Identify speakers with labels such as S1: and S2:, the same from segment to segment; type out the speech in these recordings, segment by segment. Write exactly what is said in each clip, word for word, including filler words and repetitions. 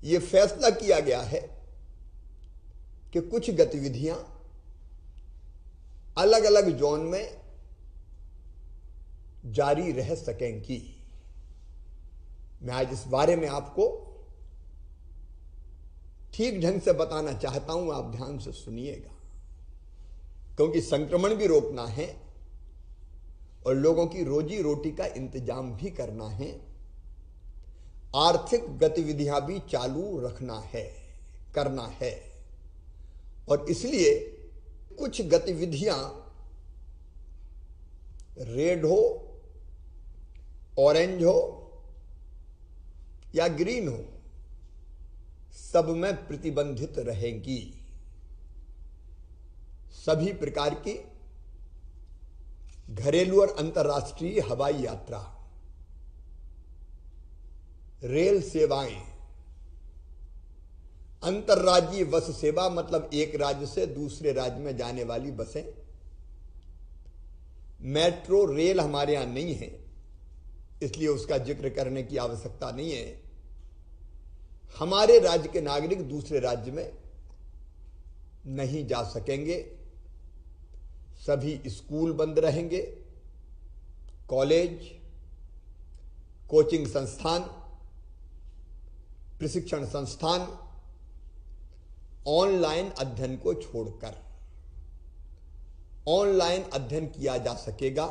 S1: ये फैसला किया गया है कि कुछ गतिविधियां अलग अलग जोन में जारी रह सकेंगी। मैं आज इस बारे में आपको ठीक ढंग से बताना चाहता हूं, आप ध्यान से सुनिएगा, क्योंकि संक्रमण भी रोकना है और लोगों की रोजी रोटी का इंतजाम भी करना है, आर्थिक गतिविधियां भी चालू रखना है, करना है। और इसलिए कुछ गतिविधियां रेड हो, ऑरेंज हो या ग्रीन हो, सब में प्रतिबंधित रहेंगी। सभी प्रकार की घरेलू और अंतर्राष्ट्रीय हवाई यात्रा, रेल सेवाएं, अंतर्राज्यीय बस सेवा मतलब एक राज्य से दूसरे राज्य में जाने वाली बसें, मेट्रो रेल हमारे यहां नहीं है इसलिए उसका जिक्र करने की आवश्यकता नहीं है। हमारे राज्य के नागरिक दूसरे राज्य में नहीं जा सकेंगे। सभी स्कूल बंद रहेंगे, कॉलेज, कोचिंग संस्थान, प्रशिक्षण संस्थान ऑनलाइन अध्ययन को छोड़कर ऑनलाइन अध्ययन किया जा सकेगा।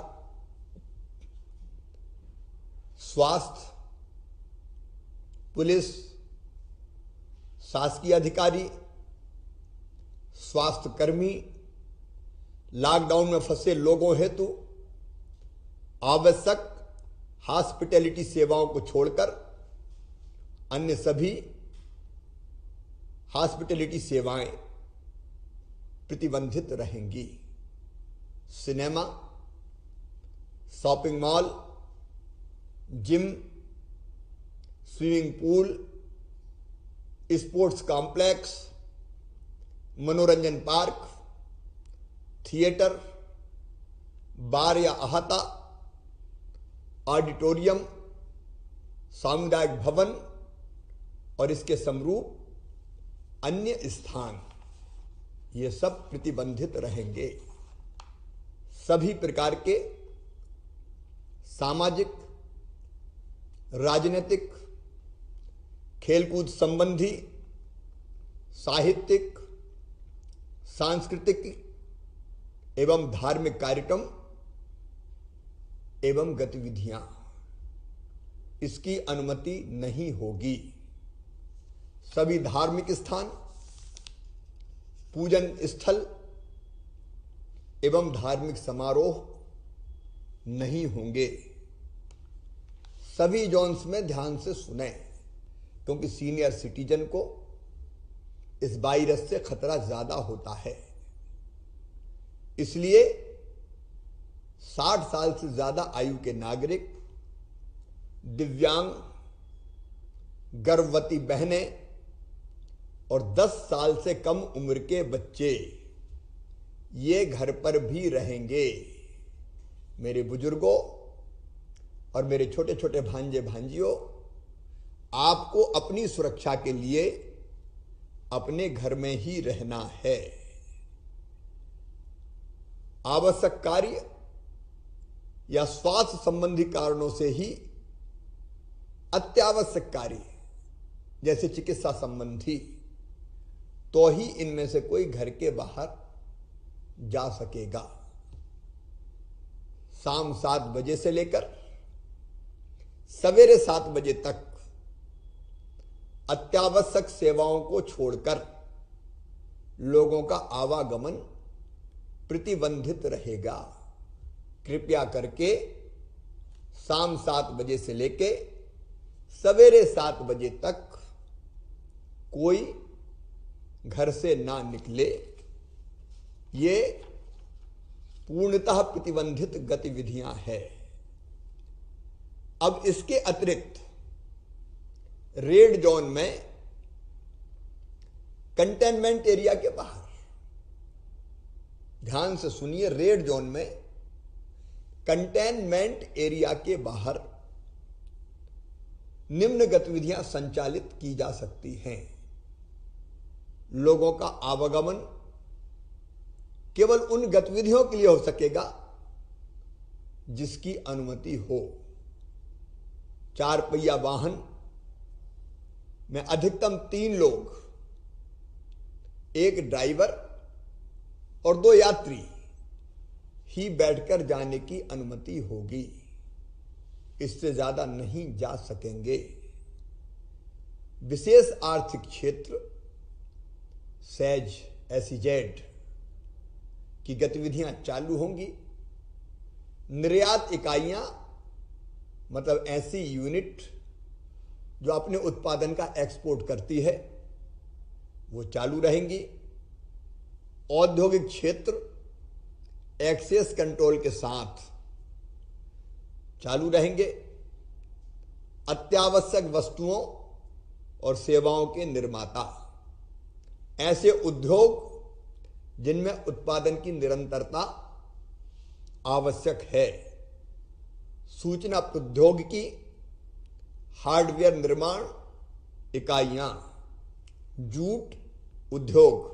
S1: स्वास्थ्य, पुलिस, शासकीय अधिकारी, स्वास्थ्य कर्मी लॉकडाउन में फंसे लोगों हेतु आवश्यक हॉस्पिटैलिटी सेवाओं को छोड़कर अन्य सभी हॉस्पिटैलिटी सेवाएं प्रतिबंधित रहेंगी। Cinema, shopping mall, gym, swimming pool, sports complex, मनोरंजन पार्क, थिएटर, बार या अहाता, ऑडिटोरियम, सामुदायिक भवन और इसके समरूप अन्य स्थान, ये सब प्रतिबंधित रहेंगे। सभी प्रकार के सामाजिक, राजनीतिक, खेलकूद संबंधी, साहित्यिक, सांस्कृतिक एवं धार्मिक कार्यक्रम एवं गतिविधियां, इसकी अनुमति नहीं होगी। सभी धार्मिक स्थान, पूजन स्थल एवं धार्मिक समारोह नहीं होंगे। सभी जोन्स में ध्यान से सुने, क्योंकि सीनियर सिटीजन को इस वायरस से खतरा ज्यादा होता है। इसलिए साठ साल से ज्यादा आयु के नागरिक, दिव्यांग, गर्भवती बहनें और दस साल से कम उम्र के बच्चे ये घर पर भी रहेंगे। मेरे बुजुर्गों और मेरे छोटे छोटे भांजे भांजियों, आपको अपनी सुरक्षा के लिए अपने घर में ही रहना है। आवश्यक कार्य या स्वास्थ्य संबंधी कारणों से ही अत्यावश्यक कार्य जैसे चिकित्सा संबंधी, तो ही इनमें से कोई घर के बाहर जा सकेगा। शाम सात बजे से लेकर सवेरे सात बजे तक अत्यावश्यक सेवाओं को छोड़कर लोगों का आवागमन प्रतिबंधित रहेगा। कृपया करके शाम सात बजे से लेके सवेरे सात बजे तक कोई घर से ना निकले। ये पूर्णतः प्रतिबंधित गतिविधियां हैं। अब इसके अतिरिक्त रेड जोन में कंटेनमेंट एरिया के बाहर, ध्यान से सुनिए, रेड जोन में कंटेनमेंट एरिया के बाहर निम्न गतिविधियां संचालित की जा सकती हैं। लोगों का आवागमन केवल उन गतिविधियों के लिए हो सकेगा जिसकी अनुमति हो। चार पहिया वाहन में अधिकतम तीन लोग, एक ड्राइवर और दो यात्री ही बैठकर जाने की अनुमति होगी। इससे ज्यादा नहीं जा सकेंगे। विशेष आर्थिक क्षेत्र सेज एसईजेड की गतिविधियां चालू होंगी। निर्यात इकाइयां मतलब ऐसी यूनिट जो अपने उत्पादन का एक्सपोर्ट करती है वो चालू रहेंगी। औद्योगिक क्षेत्र एक्सेस कंट्रोल के साथ चालू रहेंगे। अत्यावश्यक वस्तुओं और सेवाओं के निर्माता, ऐसे उद्योग जिनमें उत्पादन की निरंतरता आवश्यक है। सूचना प्रौद्योगिकी, हार्डवेयर निर्माण इकाइयां, जूट उद्योग,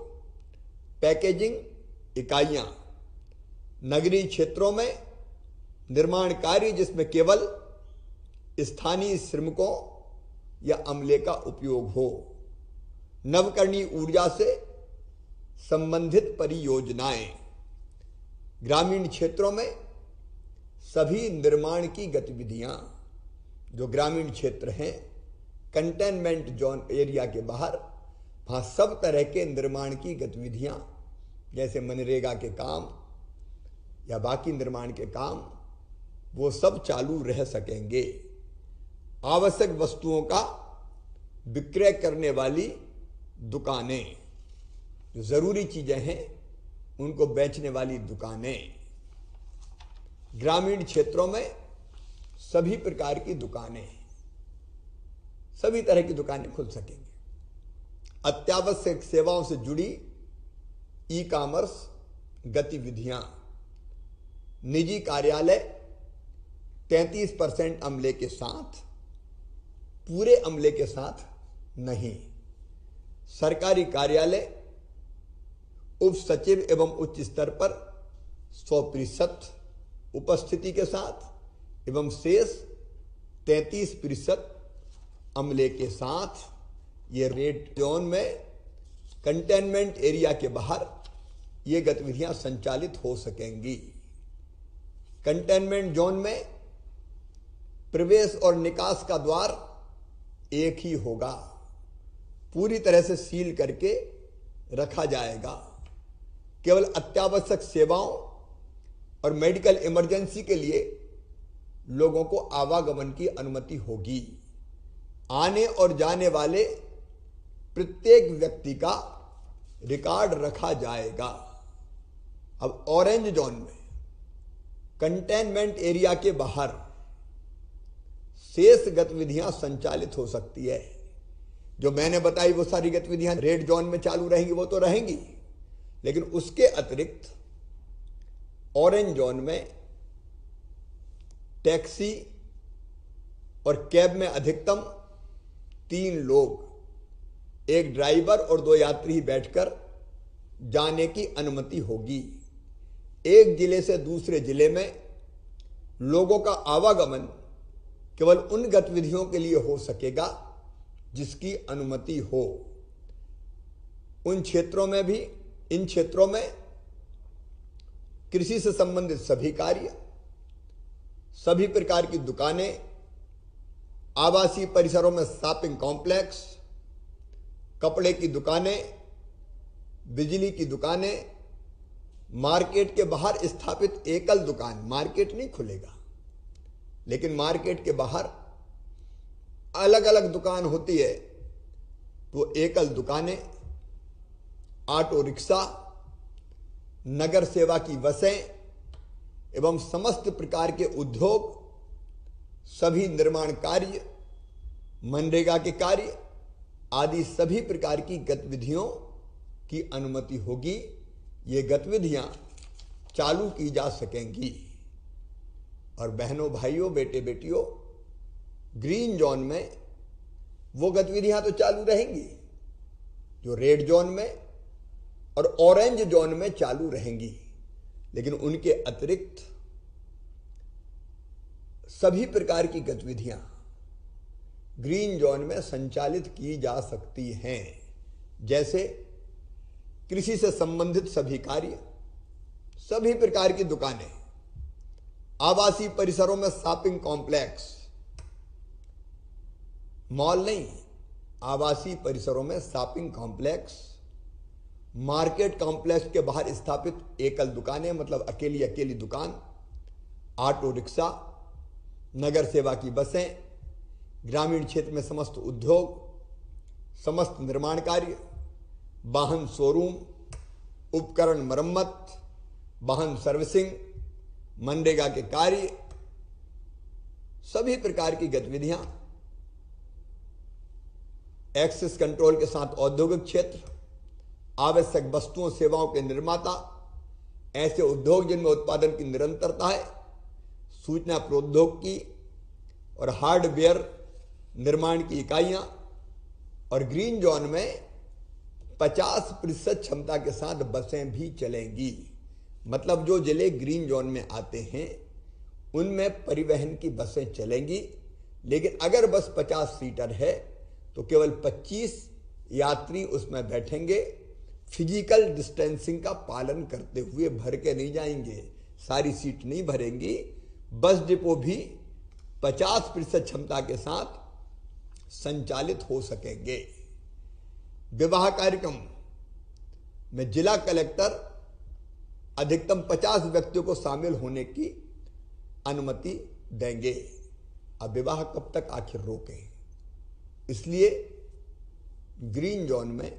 S1: पैकेजिंग इकाइयां, नगरीय क्षेत्रों में निर्माण कार्य जिसमें केवल स्थानीय श्रमिकों या अमले का उपयोग हो। नवकरणीय ऊर्जा से संबंधित परियोजनाएं, ग्रामीण क्षेत्रों में सभी निर्माण की गतिविधियां, जो ग्रामीण क्षेत्र हैं कंटेनमेंट जोन एरिया के बाहर, वहां सब तरह के निर्माण की गतिविधियां जैसे मनरेगा के काम या बाकी निर्माण के काम वो सब चालू रह सकेंगे। आवश्यक वस्तुओं का विक्रय करने वाली दुकानें, जो जरूरी चीजें हैं उनको बेचने वाली दुकानें, ग्रामीण क्षेत्रों में सभी प्रकार की दुकानें, सभी तरह की दुकानें खुल सकेंगी। अत्यावश्यक सेवाओं से जुड़ी ई कॉमर्स गतिविधियां, निजी कार्यालय तैंतीस परसेंट अमले के साथ, पूरे अमले के साथ नहीं। सरकारी कार्यालय उप सचिव एवं उच्च स्तर पर सौ प्रतिशत उपस्थिति के साथ एवं शेष तैंतीस प्रतिशत अमले के साथ ये रेड जोन में कंटेनमेंट एरिया के बाहर ये गतिविधियां संचालित हो सकेंगी। कंटेनमेंट जोन में प्रवेश और निकास का द्वार एक ही होगा, पूरी तरह से सील करके रखा जाएगा। केवल अत्यावश्यक सेवाओं और मेडिकल इमरजेंसी के लिए लोगों को आवागमन की अनुमति होगी। आने और जाने वाले प्रत्येक व्यक्ति का रिकॉर्ड रखा जाएगा। अब ऑरेंज जोन में कंटेनमेंट एरिया के बाहर शेष गतिविधियां संचालित हो सकती है। जो मैंने बताई वो सारी गतिविधियां रेड जोन में चालू रहेंगी, वो तो रहेंगी, लेकिन उसके अतिरिक्त ऑरेंज जोन में टैक्सी और कैब में अधिकतम तीन लोग, एक ड्राइवर और दो यात्री बैठकर जाने की अनुमति होगी। एक जिले से दूसरे जिले में लोगों का आवागमन केवल उन गतिविधियों के लिए हो सकेगा जिसकी अनुमति हो। उन क्षेत्रों में भी, इन क्षेत्रों में कृषि से संबंधित सभी कार्य, सभी प्रकार की दुकानें, आवासीय परिसरों में शॉपिंग कॉम्प्लेक्स, कपड़े की दुकानें, बिजली की दुकानें, मार्केट के बाहर स्थापित एकल दुकान, मार्केट नहीं खुलेगा लेकिन मार्केट के बाहर अलग अलग दुकान होती है, तो एकल दुकानें, ऑटो रिक्शा, नगर सेवा की बसें एवं समस्त प्रकार के उद्योग, सभी निर्माण कार्य, मनरेगा के कार्य आदि सभी प्रकार की गतिविधियों की अनुमति होगी। ये गतिविधियां चालू की जा सकेंगी। और बहनों, भाइयों, बेटे बेटियों, ग्रीन जोन में वो गतिविधियां तो चालू रहेंगी जो रेड जोन में और ऑरेंज जोन में चालू रहेंगी, लेकिन उनके अतिरिक्त सभी प्रकार की गतिविधियां ग्रीन जोन में संचालित की जा सकती हैं। जैसे कृषि से संबंधित सभी कार्य, सभी प्रकार की दुकानें, आवासीय परिसरों में शॉपिंग कॉम्प्लेक्स, मॉल नहीं, आवासीय परिसरों में शॉपिंग कॉम्प्लेक्स, मार्केट कॉम्प्लेक्स के बाहर स्थापित एकल दुकानें, मतलब अकेली अकेली दुकान, ऑटो रिक्शा, नगर सेवा की बसें, ग्रामीण क्षेत्र में समस्त उद्योग, समस्त निर्माण कार्य, वाहन शोरूम, उपकरण मरम्मत, वाहन सर्विसिंग, मनरेगा के कार्य, सभी प्रकार की गतिविधियां, एक्सेस कंट्रोल के साथ औद्योगिक क्षेत्र, आवश्यक वस्तुओं सेवाओं के निर्माता, ऐसे उद्योग जिनमें उत्पादन की निरंतरता है, सूचना प्रौद्योगिकी और हार्डवेयर निर्माण की इकाइयां, और ग्रीन जोन में पचास प्रतिशत क्षमता के साथ बसें भी चलेंगी। मतलब जो जिले ग्रीन जोन में आते हैं उनमें परिवहन की बसें चलेंगी, लेकिन अगर बस पचास सीटर है तो केवल पच्चीस यात्री उसमें बैठेंगे। फिजिकल डिस्टेंसिंग का पालन करते हुए भर के नहीं जाएंगे, सारी सीट नहीं भरेंगी। बस डिपो भी पचास प्रतिशत क्षमता के साथ संचालित हो सकेंगे। विवाह कार्यक्रम में जिला कलेक्टर अधिकतम पचास व्यक्तियों को शामिल होने की अनुमति देंगे। अब विवाह कब तक आखिर रोकें? इसलिए ग्रीन जोन में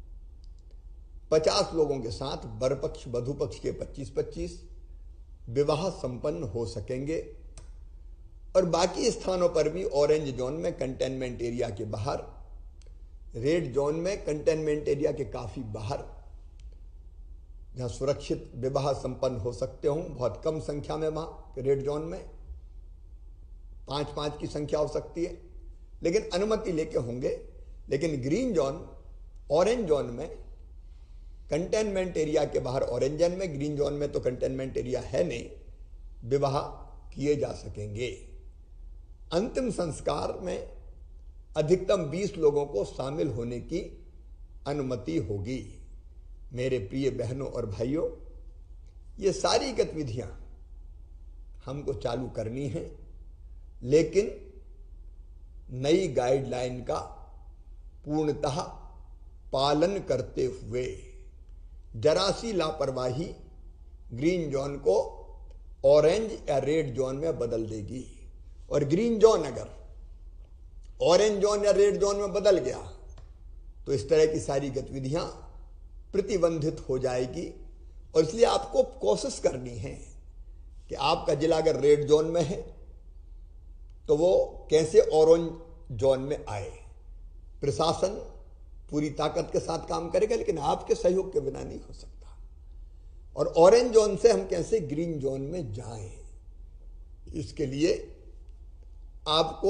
S1: पचास लोगों के साथ वर पक्ष वधु पक्ष के पच्चीस पच्चीस विवाह संपन्न हो सकेंगे। और बाकी स्थानों पर भी ऑरेंज जोन में कंटेनमेंट एरिया के बाहर, रेड जोन में कंटेनमेंट एरिया के काफी बाहर, जहां सुरक्षित विवाह संपन्न हो सकते हों, बहुत कम संख्या में, वहां रेड जोन में पांच पांच की संख्या हो सकती है, लेकिन अनुमति लेके होंगे। लेकिन ग्रीन जोन, ऑरेंज जोन में कंटेनमेंट एरिया के बाहर, ऑरेंज जोन में, ग्रीन जोन में तो कंटेनमेंट एरिया है नहीं, विवाह किए जा सकेंगे। अंतिम संस्कार में अधिकतम बीस लोगों को शामिल होने की अनुमति होगी। मेरे प्रिय बहनों और भाइयों, ये सारी गतिविधियां हमको चालू करनी है, लेकिन नई गाइडलाइन का पूर्णतः पालन करते हुए। जरा सी लापरवाही ग्रीन जोन को ऑरेंज या रेड जोन में बदल देगी, और ग्रीन जोन अगर ऑरेंज जोन या रेड जोन में बदल गया तो इस तरह की सारी गतिविधियां प्रतिबंधित हो जाएगी। और इसलिए आपको कोशिश करनी है कि आपका जिला अगर रेड जोन में है तो वो कैसे ऑरेंज जोन में आए। प्रशासन पूरी ताकत के साथ काम करेगा, लेकिन आपके सहयोग के बिना नहीं हो सकता। और ऑरेंज जोन से हम कैसे ग्रीन जोन में जाएं, इसके लिए आपको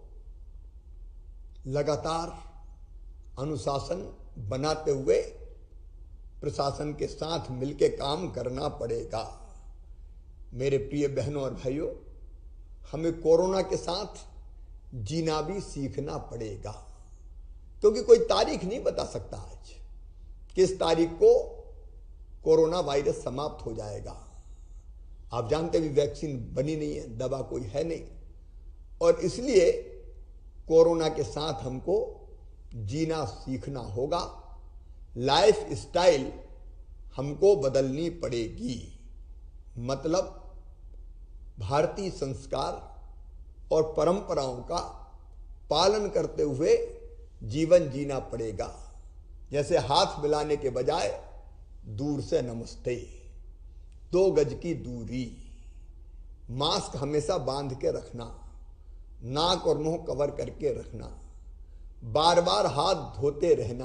S1: लगातार अनुशासन बनाते हुए प्रशासन के साथ मिलकर काम करना पड़ेगा। मेरे प्रिय बहनों और भाइयों, हमें कोरोना के साथ जीना भी सीखना पड़ेगा, क्योंकि कोई तारीख नहीं बता सकता आज किस तारीख को कोरोना वायरस समाप्त हो जाएगा। आप जानते भी वैक्सीन बनी नहीं है, दवा कोई है नहीं, और इसलिए कोरोना के साथ हमको जीना सीखना होगा। लाइफ स्टाइल हमको बदलनी पड़ेगी। मतलब भारतीय संस्कार और परंपराओं का पालन करते हुए जीवन जीना पड़ेगा। जैसे हाथ मिलाने के बजाय दूर से नमस्ते, दो गज की दूरी, मास्क हमेशा बांध के रखना, नाक और मुंह कवर करके रखना, बार बार हाथ धोते रहना,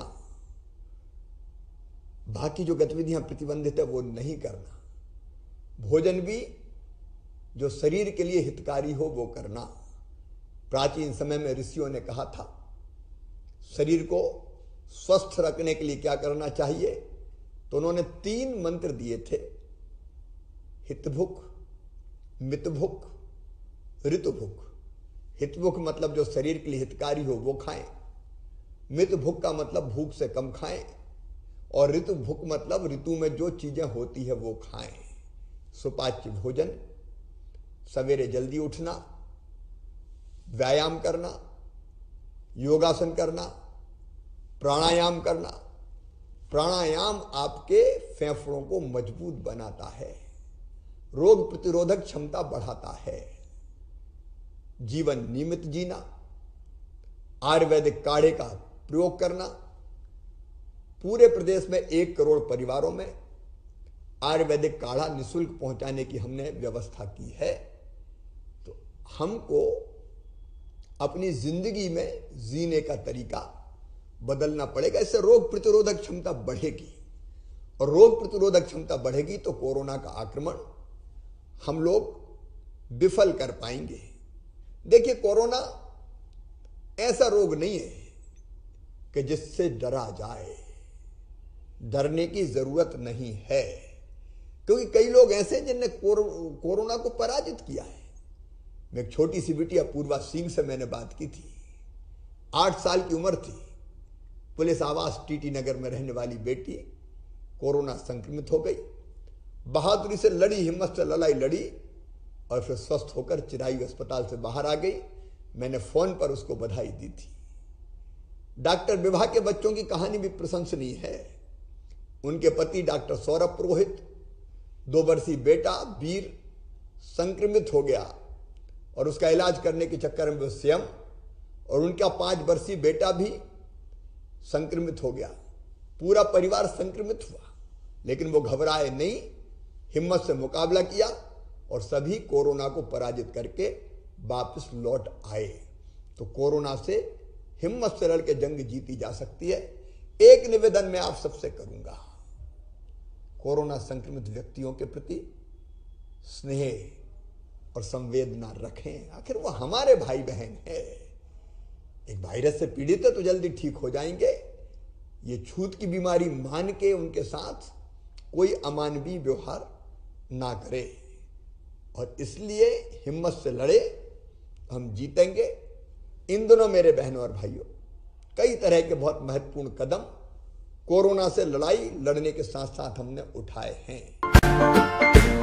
S1: बाकी जो गतिविधियां प्रतिबंधित है वो नहीं करना, भोजन भी जो शरीर के लिए हितकारी हो वो करना। प्राचीन समय में ऋषियों ने कहा था शरीर को स्वस्थ रखने के लिए क्या करना चाहिए, तो उन्होंने तीन मंत्र दिए थे। हितभुक, मितभुक, ऋतुभुक। हितभुक मतलब जो शरीर के लिए हितकारी हो वो खाएं। मितभुक का मतलब भूख से कम खाएं। और ऋतुभुक मतलब ऋतु में जो चीजें होती है वो खाएं। सुपाच्य भोजन, सवेरे जल्दी उठना, व्यायाम करना, योगासन करना, प्राणायाम करना। प्राणायाम आपके फेफड़ों को मजबूत बनाता है, रोग प्रतिरोधक क्षमता बढ़ाता है। जीवन नियमित जीना, आयुर्वेदिक काढ़े का प्रयोग करना। पूरे प्रदेश में एक करोड़ परिवारों में आयुर्वेदिक काढ़ा निःशुल्क पहुंचाने की हमने व्यवस्था की है। तो हमको अपनी जिंदगी में जीने का तरीका बदलना पड़ेगा। इससे रोग प्रतिरोधक क्षमता बढ़ेगी, और रोग प्रतिरोधक क्षमता बढ़ेगी तो कोरोना का आक्रमण हम लोग विफल कर पाएंगे। देखिए, कोरोना ऐसा रोग नहीं है कि जिससे डरा जाए। डरने की जरूरत नहीं है, क्योंकि कई लोग ऐसे हैं जिनने कोरोना को पराजित किया है। मैं एक छोटी सी बिटिया पूर्वा सिंह से मैंने बात की थी। आठ साल की उम्र थी, पुलिस आवास टीटी नगर में रहने वाली बेटी कोरोना संक्रमित हो गई। बहादुरी से लड़ी, हिम्मत से लड़ाई लड़ी और फिर स्वस्थ होकर चिरायु अस्पताल से बाहर आ गई। मैंने फोन पर उसको बधाई दी थी। डॉक्टर विभा के बच्चों की कहानी भी प्रशंसनीय है। उनके पति डॉक्टर सौरभ पुरोहित, दो वर्षीय बेटा वीर संक्रमित हो गया और उसका इलाज करने के चक्कर में वो स्वयं और उनका पांच वर्षीय बेटा भी संक्रमित हो गया। पूरा परिवार संक्रमित हुआ, लेकिन वो घबराए नहीं, हिम्मत से मुकाबला किया और सभी कोरोना को पराजित करके वापस लौट आए। तो कोरोना से हिम्मत से लड़के जंग जीती जा सकती है। एक निवेदन मैं आप सबसे करूंगा, कोरोना संक्रमित व्यक्तियों के प्रति स्नेह और संवेदना रखें। आखिर वो हमारे भाई बहन है। एक वायरस से पीड़ित है तो जल्दी ठीक हो जाएंगे। ये छूत की बीमारी मान के उनके साथ कोई अमानवीय व्यवहार ना करे, और इसलिए हिम्मत से लड़े, हम जीतेंगे। इन दिनों मेरे बहनों और भाइयों, कई तरह के बहुत महत्वपूर्ण कदम कोरोना से लड़ाई लड़ने के साथ साथ हमने उठाए हैं।